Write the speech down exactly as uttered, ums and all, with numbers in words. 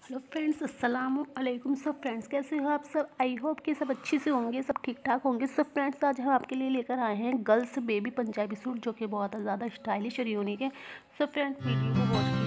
Hello friends, अस्सलाम वालेकुम। सब फ्रेंड्स कैसे हो आप सब? आई होप कि सब अच्छे से होंगे, सब ठीक ठाक होंगे। सब फ्रेंड्स आज हम आपके लिए लेकर आए हैं गर्ल्स बेबी पंजाबी सूट, जो कि बहुत ज़्यादा स्टाइलिश और यूनिक है। सब फ्रेंड्स वीडियो को वॉच